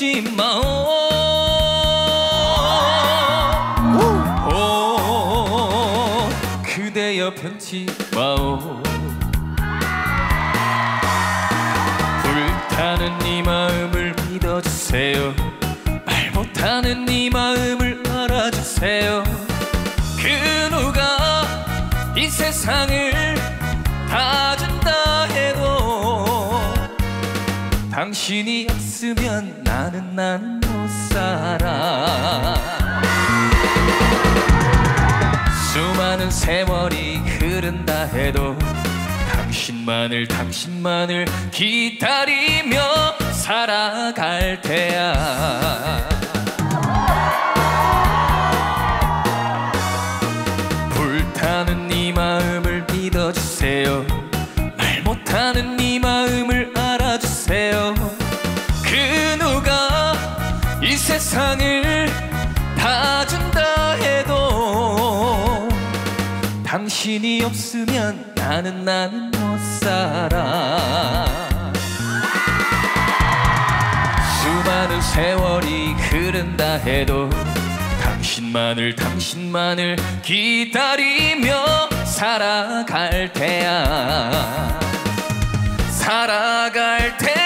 변치 마오. 그대여 변치 마오. 불타는 네 마음을 믿어주세요. 말 못하는 네 마음을 알아주세요. 그 누가 이 세상을 다 준다 해도 당신이 없으면 나는 못 살아. 수많은 세월이 흐른다 해도 당신만을 기다리며 살아갈 테야. 불타는 네 마음을 믿어주세요. 말 못하는 네 마음을 알아주세요. 그 누가 이 세상을 다 준다 해도 당신이 없으면 나는 못 살아. 수많은 세월이 흐른다 해도 당신만을 기다리며 살아갈 테야. 살아갈 테야.